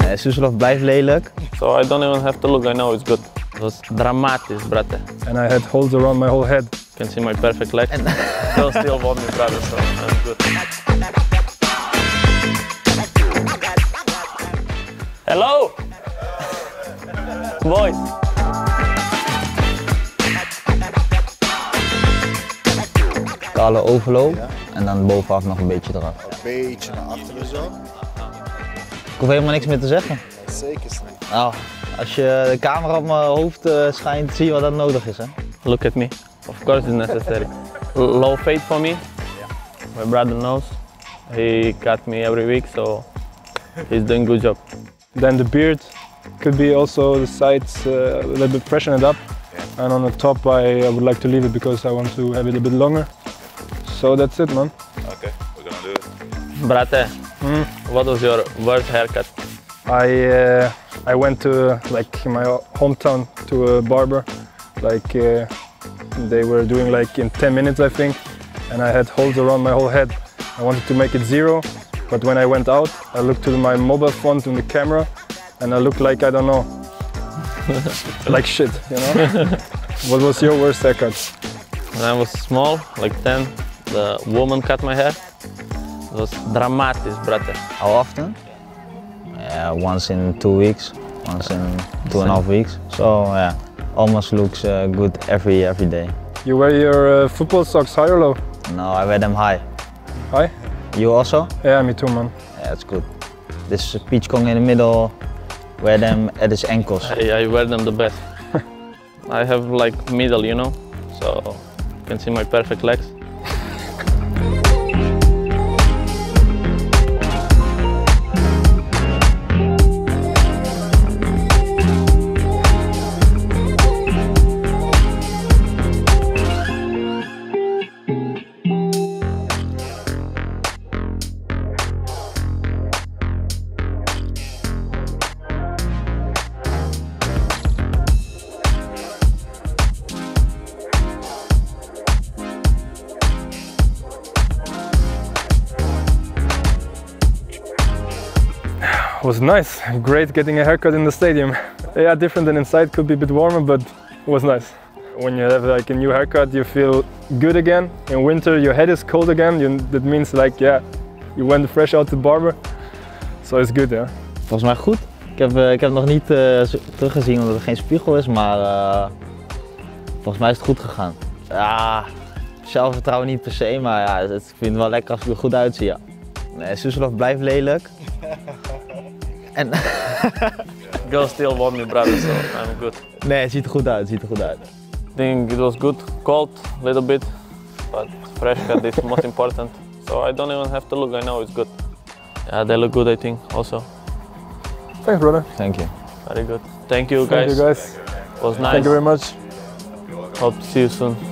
Nee, Suslov blijft lelijk. So I don't even have to look, I know it's good. It was dramatisch, brother. And I had holes around my whole head. You can see my perfect leg. Girls still want me, brother, so I'm good. Hello! Boys! Kale overloop en dan bovenaf nog een beetje eraf. Een beetje naar achteren zo. Ik hoef helemaal niks meer te zeggen. Zeker niet. Nou, als je de camera op mijn hoofd schijnt, zie je wat dat nodig is, hè? Look at me. Of course it's necessary. Low fate for me. My brother knows. He cut me every week, so he's doing a good job. Then the beard could be also the sides a little bit freshen it up. And on the top I would like to leave it because I want to have it a bit longer. So that's it, man. Okay, we're gonna do it. Brate, what was your worst haircut? I went to like in my hometown to a barber. Like they were doing like in 10 minutes I think, and I had holes around my whole head. I wanted to make it 0, but when I went out, I looked to my mobile phone to the camera, and I looked like I don't know, like shit, you know. What was your worst haircut? When I was small, like 10, the woman cut my hair. It was dramatisch, brother. How often? Once in 2 weeks, once in 2.5 weeks. So yeah, almost looks good every day. You wear your football socks high or low? No, I wear them high. High? You also? Yeah, me too, man. Yeah, it's good. This Peach Kong in the middle, wear them at his ankles. I wear them the best. I have like middle, you know, so you can see my perfect legs. It was nice, great getting a haircut in the stadium. Yeah, different than inside, could be a bit warmer, but it was nice. When you have like a new haircut, you feel good again. In winter, your head is cold again. That means like, yeah, you went fresh out to the barber. So it's good, yeah. Volgens mij goed. Ik heb nog niet teruggezien omdat er geen spiegel is, maar volgens mij is het goed gegaan. Ja, zelfvertrouwen niet per se, maar ja, ik vind het wel lekker als ik er goed uitzie, ja. Nee, Suslov blijft lelijk. En Girls still want me, brother, so I'm good. nee, het ziet er goed uit, het ziet er goed uit. I think it was good, cold a little bit, but fresh cut is most important. So I don't even have to look, I know it's good. Yeah, they look good, I think, also. Thanks, brother. Thank you. Very good. Thank you, guys. Thank you, guys. It was nice. Thank you very much. Hope to see you soon.